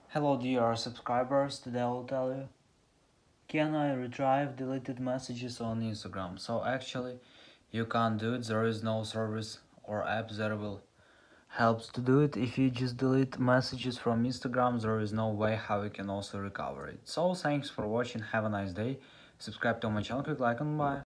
Hello dear subscribers, today I'll tell you, can I retrieve deleted messages on Instagram? So actually, you can't do it, there is no service or app that will helps to do it. If you just delete messages from Instagram, there is no way how you can also recover it. So thanks for watching, have a nice day, subscribe to my channel, click like and bye.